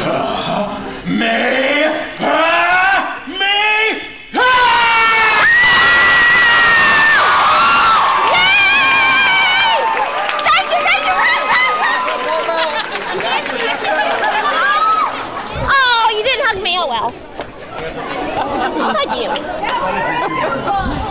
Oh, you didn't hug me. Oh well. I'll hug you.